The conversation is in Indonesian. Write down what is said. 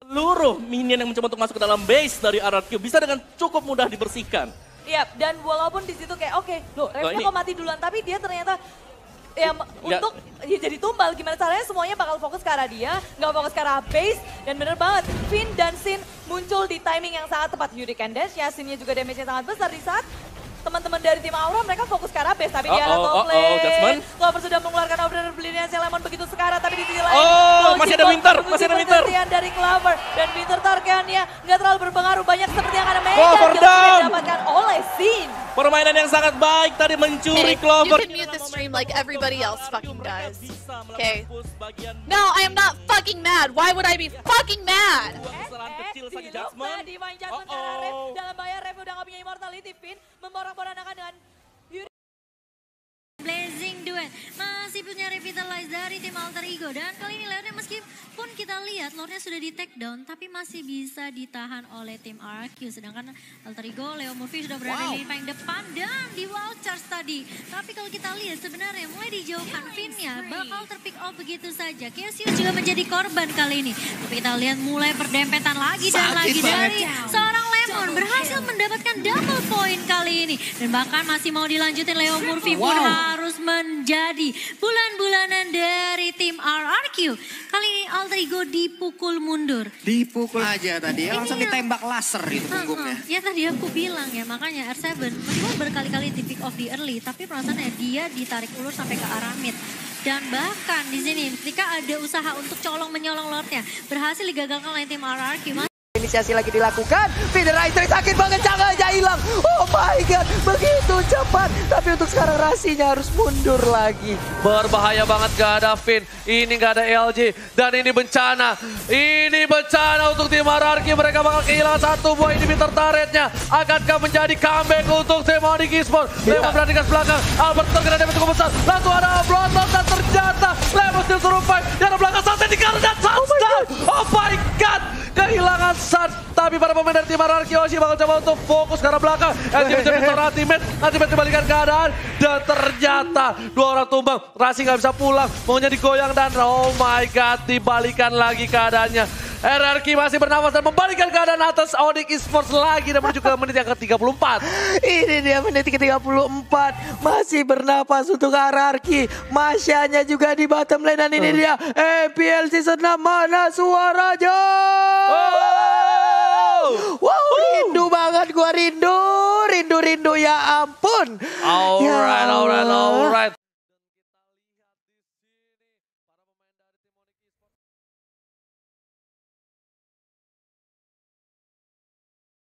Seluruh minion yang mencoba untuk masuk ke dalam base dari RRQ bisa dengan cukup mudah dibersihkan. Iya, dan walaupun di situ kayak oke, loh Revna kok mati duluan, tapi dia ternyata ya untuk ya jadi tumbal, gimana caranya semuanya bakal fokus ke arah dia, nggak fokus ke arah base, dan bener banget, Finn dan Sin muncul di timing yang sangat tepat. Yuri Candace, ya Sinnya juga damage-nya sangat besar di saat teman-teman dari tim Aura mereka fokus ke arah base, tapi di arah top lane. Clover sudah mengeluarkan order brilliance yang Lemon begitu sekarat, tapi di sisi lain masih ada Winter, masih ada Winter dari Clover, dan Winter Tarkania nggak terlalu berpengaruh banyak seperti yang ada Megan Clover down didapatkan oleh Sin. Permainan yang sangat baik tadi mencuri Clover. You can mute the stream like everybody else fucking does. Okay. No, I am not fucking mad. Why would I be fucking mad? Dalam bahaya Rev udah nggak punya immortality. Finn memborong-boranakan dengan Blazing Duet masih punya revitalize dari tim Alter Ego, dan kali ini Lordnya meskipun kita lihat Lordnya sudah di take down tapi masih bisa ditahan oleh tim RRQ, sedangkan Alter Ego Leo Murphy sudah berada di paling depan dan di wall charge tadi. Tapi kalau kita lihat sebenarnya mulai dijauhkan Finn-nya bakal terpick off begitu saja. Cassius juga menjadi korban kali ini, tapi kita lihat mulai berdempetan lagi dan lagi dari seorang Lemon berhasil mendapatkan double point kali ini, dan bahkan masih mau dilanjutin. Leo Murphy pun harus menjadi bulan-bulanan dari tim RRQ. Kali ini Alter Ego dipukul mundur. Dipukul aja tadi ya, langsung ditembak laser itu punggungnya. Ya tadi aku bilang ya, makanya R7 meskipun berkali-kali di pick off di early, tapi perasaannya dia ditarik ulur sampai ke arah mid. Dan bahkan di sini ketika ada usaha untuk colong menyolong Lordnya berhasil digagalkan oleh tim RRQ. Inisiasi lagi dilakukan, Feeder Racer sakit banget, jangan aja hilang. Oh my god, begitu cepat. Tapi untuk sekarang Rasinya harus mundur lagi. Berbahaya banget, gak ada Finn, ini gak ada LG. Dan ini bencana untuk tim RRQ. Mereka bakal kehilangan satu buah inhibitor turretnya. Akankah menjadi comeback untuk tim Onyx Esports? Lemon berada di belakang, Albert terkena damage cukup besar. Langsung ada Bloodlord dan ternyata Lemon still survive. Yang ada belakang Sunset di karena touchdown. Oh my god, kehilangan Sun, tapi para pemain dari tim RRQ Oshi bakal coba untuk fokus ke arah belakang. LG mencoba ultimate kembalikan keadaan, dan ternyata dua orang tumbang. Rasi nggak bisa pulang, maunya digoyang, dan oh my god, dibalikan lagi keadaannya. RRQ masih bernafas dan membalikan keadaan atas Onyx Esports lagi dan menuju ke menit yang ke-34. Ini dia menit ke-34, masih bernapas untuk RRQ. Masyanya juga di bottom lane, dan ini dia MPL Season 6, mana suaranya? Wow, rindu banget gua, rindu ya ampun. Alright.